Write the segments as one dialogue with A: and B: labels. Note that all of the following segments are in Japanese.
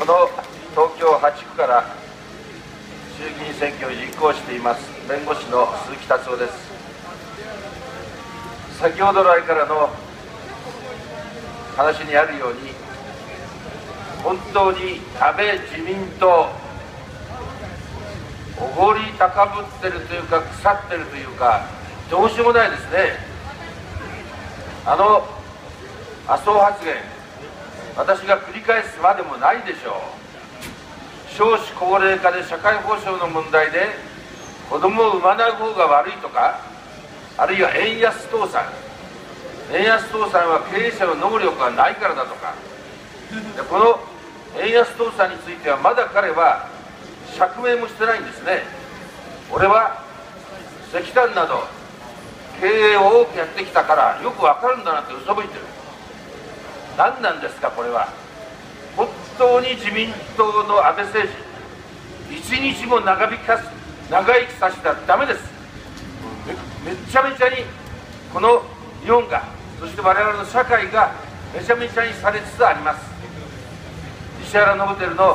A: の東京8区から衆議院選挙に立候補しています弁護士の鈴木達夫です。先ほど来からの話にあるように、本当に安倍自民党、おごり高ぶってるというか、腐ってるというか、どうしようもないですね。麻生発言、私が繰り返すまでもないでしょう。少子高齢化で社会保障の問題で子供を産まない方が悪いとか、あるいは円安倒産は経営者の能力がないからだとか、この円安倒産についてはまだ彼は釈明もしてないんですね。俺は石炭など経営を多くやってきたからよくわかるんだなって嘘吹いてる。何なんですかこれは。本当に自民党の安倍政治、一日も長生きさせたらダメです。めちゃめちゃにこの日本が、そして我々の社会がめちゃめちゃにされつつあります。石原伸晃の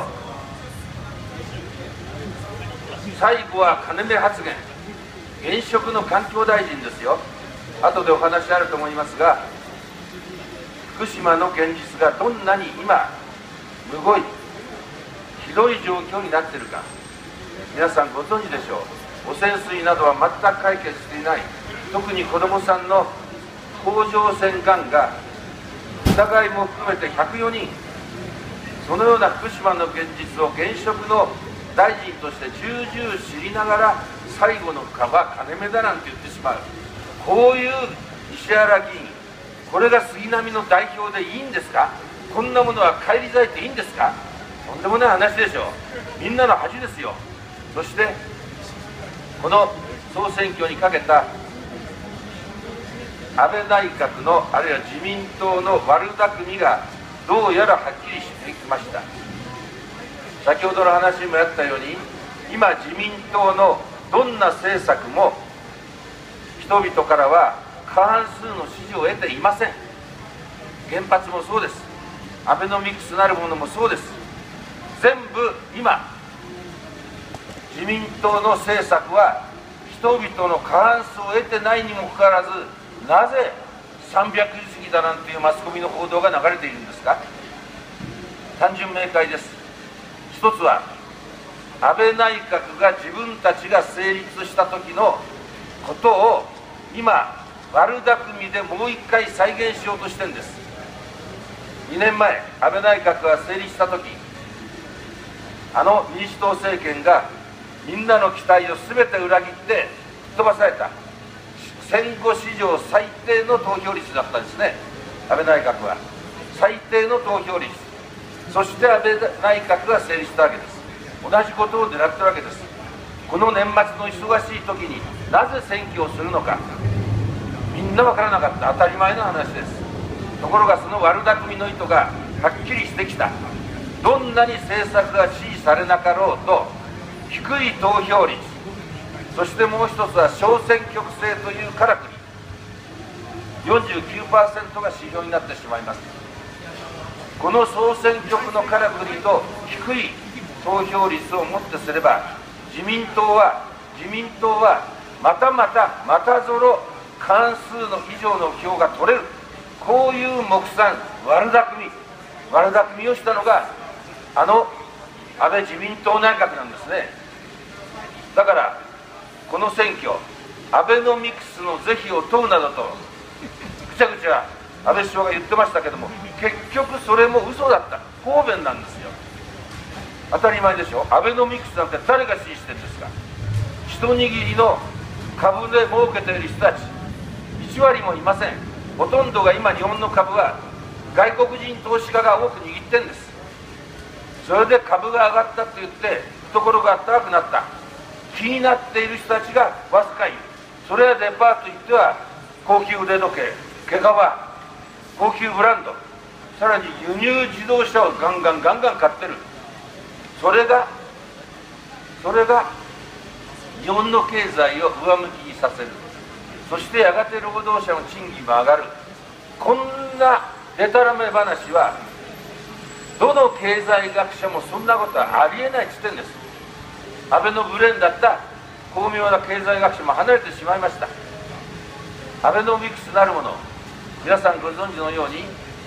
A: 最後は金目発言、現職の環境大臣ですよ。後でお話あると思いますが、福島の現実がどんなに今むごいひどい状況になっているか、皆さんご存知でしょう。汚染水などは全く解決していない。特に子どもさんの甲状腺がんが疑いも含めて104人、そのような福島の現実を現職の大臣として重々知りながら、最後の蚊は金目だなんて言ってしまう、こういう石原議員、これが杉並の代表でいいんですか。こんなものは返り咲いていいんですか。とんでもない話でしょう。みんなの恥ですよ。そしてこの総選挙にかけた安倍内閣の、あるいは自民党の悪巧みがどうやらはっきりしてきました。先ほどの話にもあったように、今自民党のどんな政策も人々からは過半数の支持を得ていません。原発もそうです。アベノミクスなるものもそうです。全部今自民党の政策は人々の過半数を得てないにもかかわらず、なぜ300議席だなんていうマスコミの報道が流れているんですか。単純明快です。一つは安倍内閣が自分たちが成立した時のことを今悪巧みでもう一回再現しようとしてるんです。2年前安倍内閣が成立した時、民主党政権がみんなの期待を全て裏切って吹っ飛ばされた、戦後史上最低の投票率だったんですね。安倍内閣は最低の投票率、そして安倍内閣が成立したわけです。同じことを狙ってるわけです。この年末の忙しい時になぜ選挙をするのか、みんな分からなかった。当たり前の話です。ところがその悪巧みの意図がはっきりしてきた。どんなに政策が支持されなかろうと、低い投票率、そしてもう一つは小選挙区制というからくり、49% が指標になってしまいます。この総選挙区のからくりと低い投票率をもってすれば、自民党はまたぞろ過半数の以上の票が取れる、こういう目算、悪巧みをしたのが安倍自民党内閣なんですね。だからこの選挙、アベノミクスの是非を問うなどとぐちゃぐちゃ安倍首相が言ってましたけども、結局それも嘘だった、方便なんですよ。当たり前でしょ。アベノミクスなんて誰が支持してるんですか。一握りの株で儲けている人たち1割もいません。ほとんどが今日本の株は外国人投資家が多く握ってるんです。それで株が上がったと言って懐が高くなった、気になっている人たちがわずかいる。それはデパート行っては高級腕時計、毛皮、高級ブランド、さらに輸入自動車をガンガン買ってる。それが日本の経済を上向きにさせる。そしてやがて労働者の賃金も上がる。こんなでたらめ話はどの経済学者もそんなことはありえないって言ってるんです。安倍のブレーンだった巧妙な経済学者も離れてしまいました。アベノミクスなるもの、皆さんご存知のように、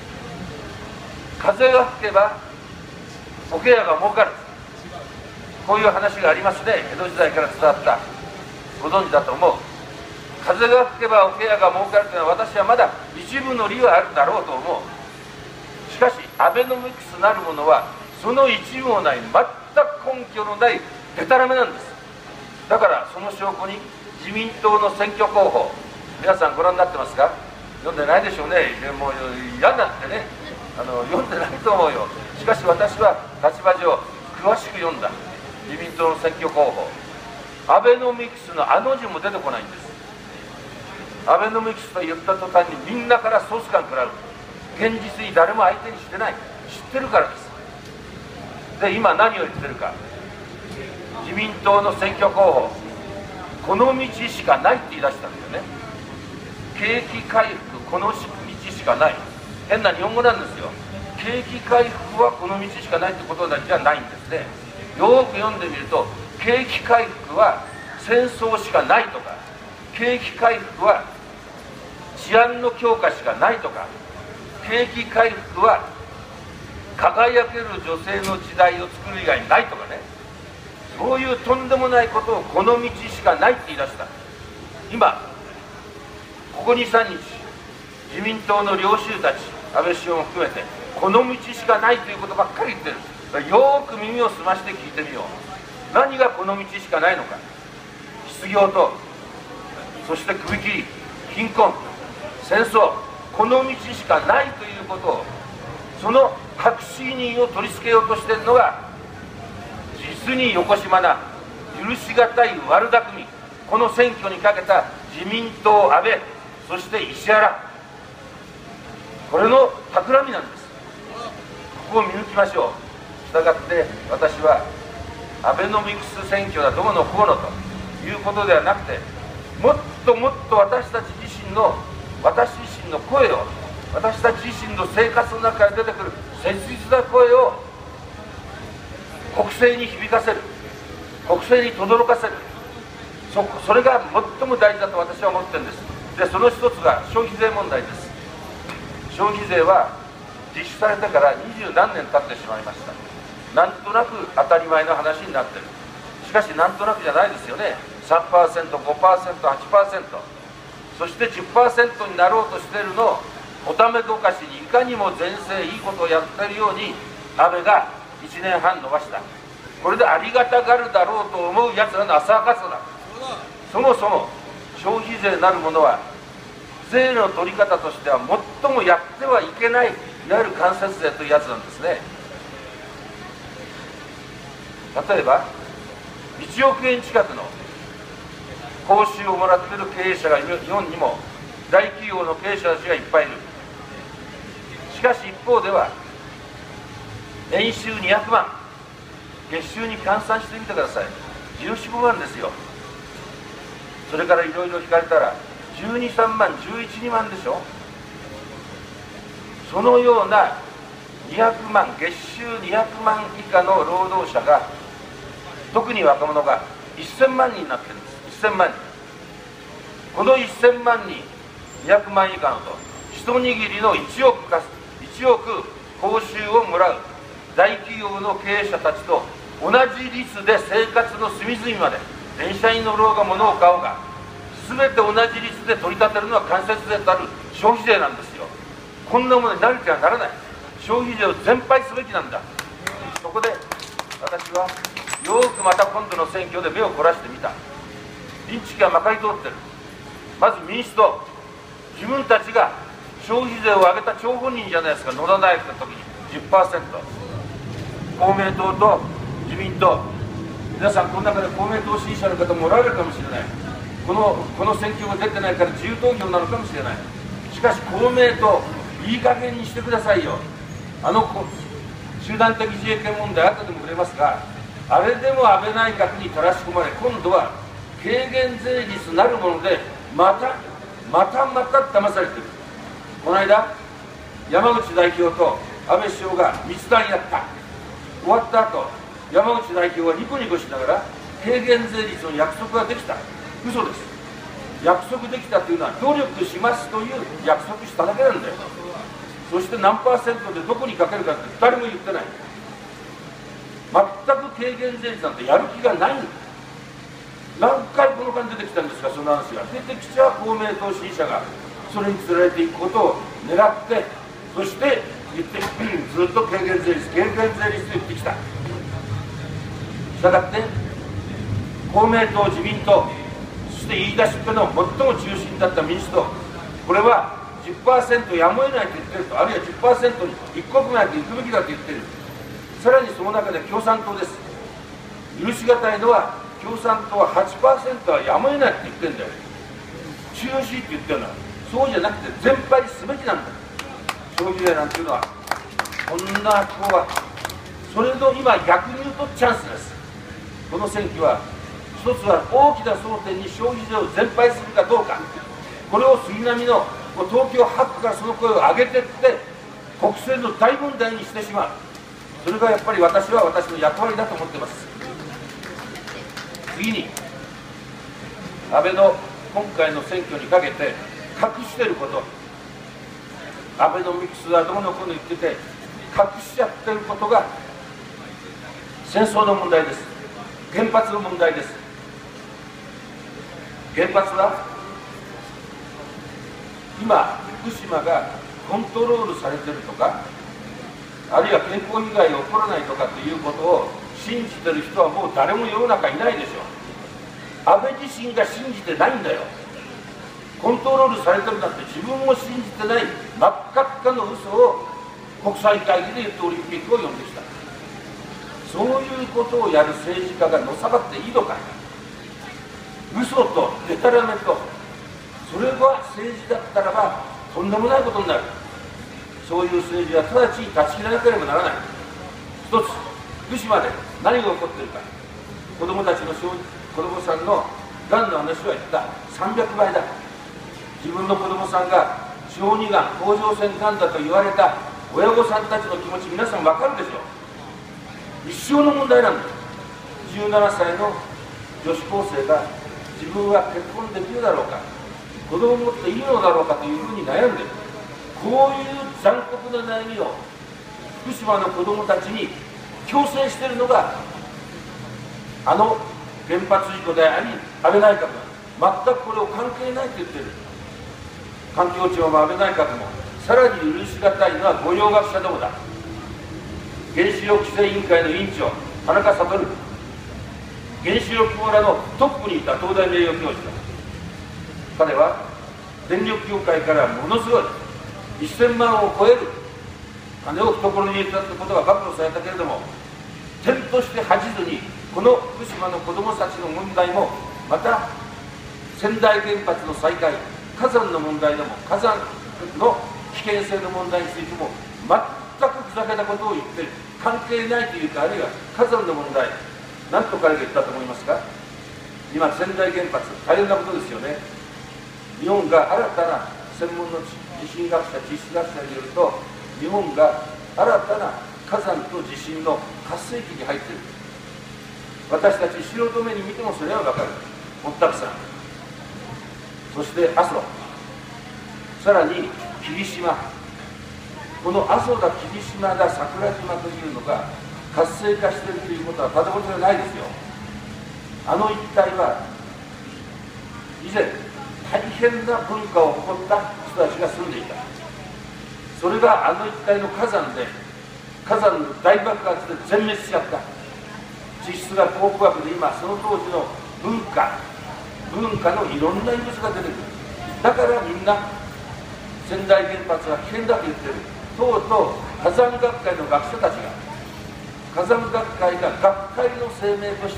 A: 風が吹けば桶屋が儲かる、こういう話がありますね。江戸時代から伝わった、ご存知だと思う。風が吹けば桶屋が儲かるというのは、私はまだ一部の理はあるだろうと思う。しかしアベノミクスなるものはその一部もない、全く根拠のないデタラメなんです。だからその証拠に自民党の選挙候補、皆さんご覧になってますか？読んでないでしょうね。もう嫌になってね、読んでないと思うよ。しかし私は立場上詳しく読んだ。自民党の選挙候補、アベノミクスのあの字も出てこないんです。アベノミクスと言った途端にみんなからソース感食らう。現実に誰も相手にしてない、知ってるからです。で今何を言ってるか、自民党の選挙候補、この道しかないって言い出したんだよね。景気回復、この道しかない、変な日本語なんですよ。景気回復はこの道しかないってことじゃないんですね。よく読んでみると、景気回復は戦争しかないとか、景気回復は治安の強化しかないとか、景気回復は輝ける女性の時代を作る以外ないとかね、そういうとんでもないことをこの道しかないって言い出した。今ここ 2,3 日自民党の領袖たち、安倍首相も含めてこの道しかないということばっかり言ってる。よーく耳を澄まして聞いてみよう。何がこの道しかないのか。失業と、そして首切り、貧困、戦争、この道しかないということを、その白紙人を取り付けようとしているのが、実によこしまな許しがたい悪巧み、この選挙にかけた自民党、安倍、そして石原、これの企みなんです。ここを見抜きましょう。したがって私はアベノミクス選挙だどうのこうのということではなくて、もっともっと私たち自身の声を、私たち自身の生活の中で出てくる切実な声を国政に響かせる、国政に轟かせる、それが最も大事だと私は思ってるんです。でその一つが消費税問題です。消費税は実施されてから20何年経ってしまいました。なんとなく当たり前の話になってる。しかしなんとなくじゃないですよね。 3%、5%、8%、そして 10% になろうとしているのをおためどかしに、いかにも全盛いいことをやってるように安倍が1年半延ばした。これでありがたがるだろうと思うやつらの浅はかさだ。そもそも消費税なるものは税の取り方としては最もやってはいけない、いわゆる間接税というやつなんですね。例えば1億円近くの報酬をもらっている経営者が日本にも大企業の経営者たちがいっぱいいる。しかし一方では年収200万、月収に換算してみてください。14、15万ですよ。それからいろいろ引かれたら12、3万、11、2万でしょ。そのような200万、月収200万以下の労働者が、特に若者が1000万人になってるんです。1000万人。この1000万人、200万以下のと一握りの1億報酬をもらう大企業の経営者たちと同じ率で生活の隅々まで、電車に乗ろうが物を買おうが全て同じ率で取り立てるのは間接税とある消費税なんですよ。こんなものに慣れてはならない。消費税を全廃すべきなんだ。そこで私はよくまた今度の選挙で目を凝らしてみた。インチキがまかり通ってる。まず民主党、自分たちが消費税を上げた張本人じゃないですか。野田内閣の時に 10%、 公明党と自民党、皆さんこの中で公明党支持者の方もおられるかもしれない。この選挙が出てないから自由投票なのかもしれない。しかし公明党、いい加減にしてくださいよ。集団的自衛権問題、後でも触れますが、あれでも安倍内閣にたらし込まれ、今度は軽減税率なるものでまた騙されている。この間山口代表と安倍首相が密談やった。終わった後、山口代表はニコニコしながら軽減税率の約束ができた。嘘です。約束できたというのは努力しますという約束しただけなんだよ。そして何パーセントでどこにかけるかって誰も言ってない。全く軽減税率なんてやる気がないんだ。何回この間出てきたんですか、その話が。出てきちゃ公明党支持者がそれにつられていくことを狙って、そして言ってずっと軽減税率、軽減税率と言ってきた。したがって公明党、自民党、そして言い出しっぺの最も中心だった民主党、これは 10% やむを得ないと言ってると、あるいは 10% に一刻も早く行くべきだと言っている。さらにその中で共産党です。許しがたいのは、共産党は 8% はやむを得ないって言ってるんだよ。中止って言ってるのは、そうじゃなくて全廃すべきなんだ。消費税なんていうのは、こんな法は、それの今、逆に言うとチャンスです。この選挙は、一つは大きな争点に消費税を全廃するかどうか、これを杉並の東京8区からその声を上げていって、国政の大問題にしてしまう。それがやっぱり私は私の役割だと思っています。次に、安倍の今回の選挙にかけて隠していること、アベノミクスはどうのこうの言ってて、隠しちゃってることが戦争の問題です。原発の問題です。原発は今、福島がコントロールされてるとか、あるいは健康被害が起こらないとかということを信じてる人はもう誰も世の中いないでしょう。安倍自身が信じてないんだよ。コントロールされてるなんて自分も信じてない真っ赤っかの嘘を国際会議で言ってオリンピックを呼んできた。そういうことをやる政治家がのさばっていいのか。嘘とデタラメと、それが政治だったらばとんでもないことになる。そういう政治は直ちに断ち切らなければならない。一つ、福島で何が起こっているか。子どもたちの子どもさんのがんの話は言った。300倍だ。自分の子どもさんが小児がん、甲状腺がんだと言われた親御さんたちの気持ち、皆さん分かるでしょう。一生の問題なんだ。17歳の女子高生が自分は結婚できるだろうか、子供を持っていいのだろうかというふうに悩んでいる。こういう残酷な悩みを福島の子どもたちに強制しているのがあの原発事故であり、安倍内閣だ。全くこれを関係ないと言っている。環境庁も安倍内閣も、さらに許しがたいのは御用学者どもだ。原子力規制委員会の委員長、田中悟、原子力網らのトップにいた東大名誉教授だ。彼は電力業界からものすごい1000万を超える金を懐に入れたということが暴露されたけれども、点として恥じずに、この福島の子どもたちの問題も、また川内原発の再開、火山の問題でも、火山の危険性の問題についても全くふざけたことを言って関係ないというか、あるいは火山の問題、何と彼が言ったと思いますか。今、川内原発、大変なことですよね。日本が新たな専門の地震学者、地質学者によると、日本が新たな火山と地震の発生期に入っている。私たち素人目に見てもそれは分かる。堀田さん、そして阿蘇、さらに霧島、この阿蘇だ、霧島だ、桜島というのが活性化しているということはただ事じゃないですよ。あの一帯は以前大変な文化を誇った人たちが住んでいた。それがあの一帯の火山で、火山の大爆発で全滅しちゃった。地質学、考古学で今その当時の文化のいろんな遺物が出てくる。だからみんな川内原発は危険だと言ってる。とうとう火山学会の学者たちが、火山学会が学会の声明として、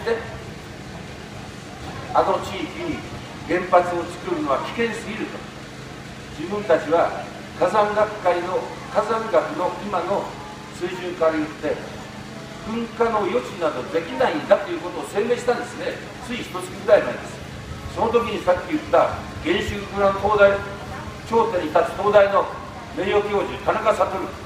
A: あの地域に原発を作るのは危険すぎると。自分たちは火山学会の火山学の今の水準から言って噴火の余地などできないんだということを声明したんですね。つい1月ぐらい前です。その時にさっき言った原子力の東大頂点に立つ東大の名誉教授田中悟、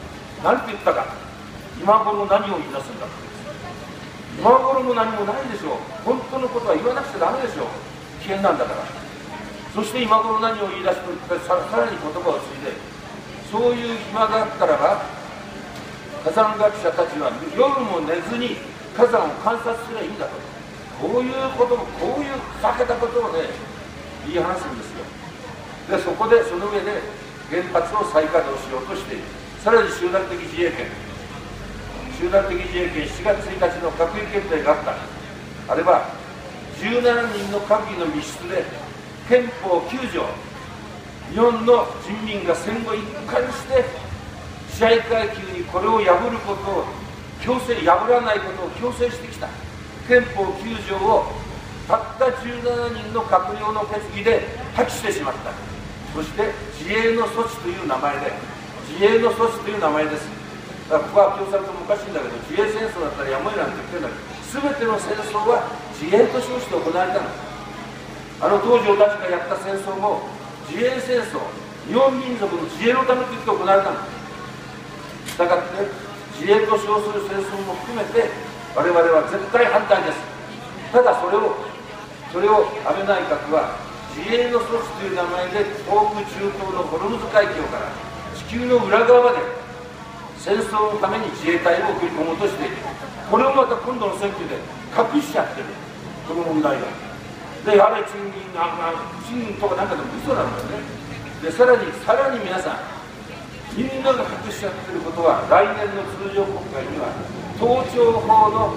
A: 何て言ったか、今頃何を言い出すんだって。今頃も何もないでしょう。本当のことは言わなくちゃダメでしょう。危険なんだから。そして今頃何を言い出すと言ってさらに言葉を継いで、そういう暇があったらば、火山学者たちは夜も寝ずに火山を観察すればいいんだと。こういうことも、こういう避けたことをね、言い話すんですよ。で、そこで、その上で原発を再稼働しようとしている。さらに集団的自衛権、7月1日の閣議決定があった。あれは17人の閣議の密室で憲法9条、日本の人民が戦後一貫して支配階級にこれを破ることを強制、破らないことを強制してきた憲法9条をたった17人の閣僚の決議で破棄してしまった。そして自衛の措置という名前で、自衛の措置という名前です。だからここは共産党もおかしいんだけど、自衛戦争だったらやむを得ないって言ってるんだけど、全ての戦争は自衛と称して行われたの。東條たちがやった戦争も自衛戦争、日本民族の自衛のためと言って行われたの。したがって自衛と称する戦争も含めて我々は絶対反対です。ただそれを安倍内閣は自衛の措置という名前で東部中東のホルムズ海峡から地球の裏側まで戦争のために自衛隊を送り込もうとしている。これをまた今度の選挙で隠しちゃってる、この問題が。で、あれ賃金とかなんかでも嘘なんだよね。で、さらに皆さん、みんなが隠しちゃってることは、来年の通常国会には盗聴法の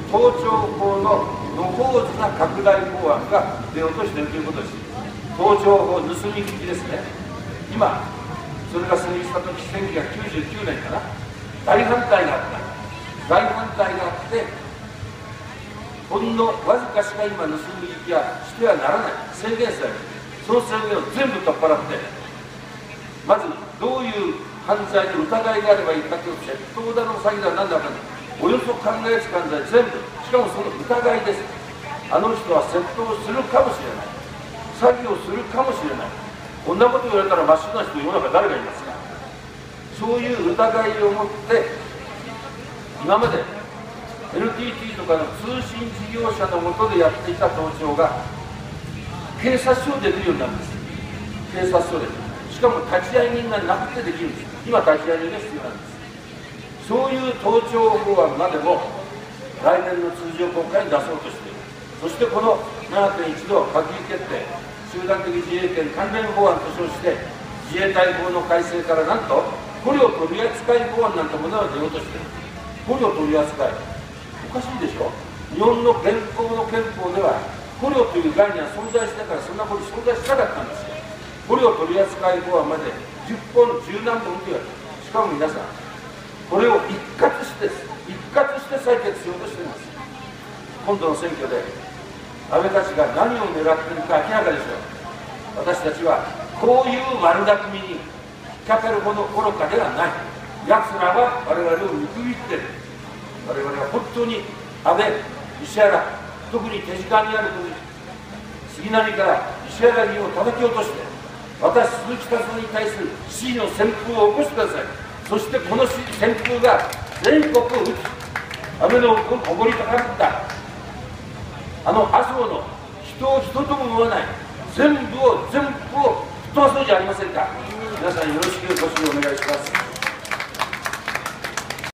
A: 野放図な拡大法案が出ようとしているということです。盗聴法、盗み聞きですね。今それが成立した時、1999年かな、大反対があって、ほんのわずかしか今盗み聞きはしてはならない宣言されて、その宣言を全部取っ払って、まずどういう犯罪の疑いがあればいいかというと、窃盗だの詐欺だなんだかんだ、およそ考えつかん罪全部、しかもその疑いです。あの人は窃盗をするかもしれない、詐欺をするかもしれない。こんなこと言われたら真っ白な人、世の中誰がいますか。そういう疑いを持って、今まで NTT とかの通信事業者の下でやっていた盗聴が警察署でできるようになるんです。警察署で、しかも立ち会い人がなくてできるんです。今立ち会い人が必要なんです。そういう盗聴法案までも来年の通常国会に出そうとしている。そしてこの 7.1 度閣議決定、集団的自衛権関連法案と称して自衛隊法の改正からなんと捕虜取扱法案なんてものが出ようとしている。捕虜取扱い、おかしいでしょ。日本の現行の憲法では捕虜という概念は存在してから、そんなこと存在しなかったんですよ。捕虜取扱法案まで10本10何本と言われて、しかも皆さんこれを一括して採決しようとしています。今度の選挙で安倍たちが何を狙っているか明らかでしょう。私たちはこういう悪巧みに引っかかるほど愚かではない。奴らは我々を見くびっている。我々は本当に安倍、石原、特に手近にある杉並から石原議員を叩き落として、私、鈴木達夫に対する支持の旋風を起こしてください。そしてこの旋風が全国を打つ、安倍のおごり高かった麻生の人を人とも思わない全部を吹っ飛ばそうじゃありませんか。皆さんよろしくご指導お願いします。